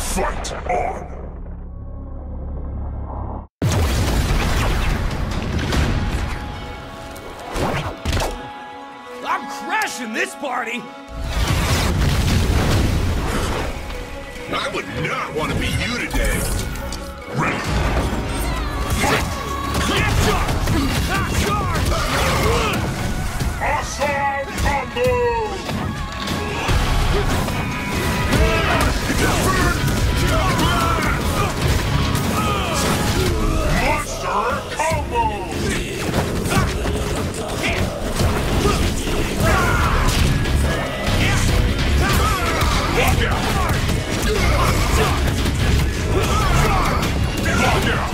Fight on! I'm crashing this party! I would not want to be you today. Ready? Fight! Awesome combo! Monster combo! Walk out! Walk out!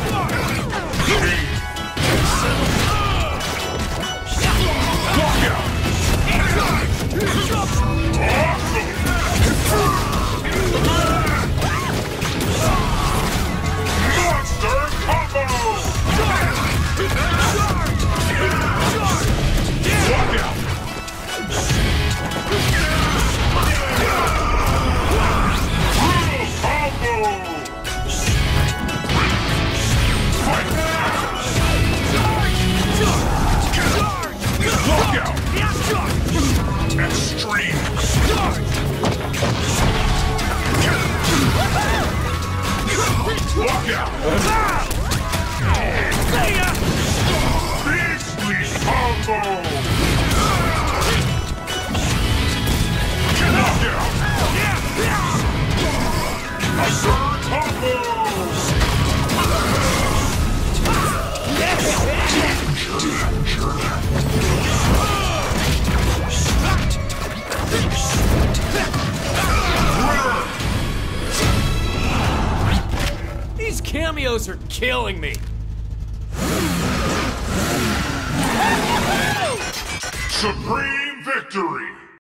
These cameos are killing me! Supreme victory!